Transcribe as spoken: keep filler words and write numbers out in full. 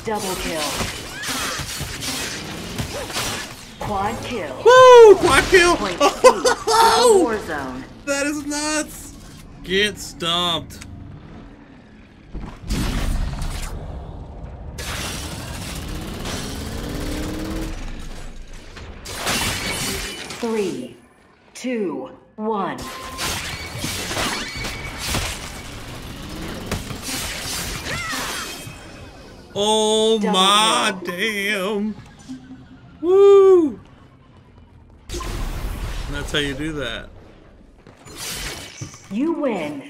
Double kill. Quad kill. Woo! Quad kill! Point Oh, war zone. that is nuts! Get stomped. Three, two, one. Oh Double my kill. damn! Woo! That's how you do that. You win.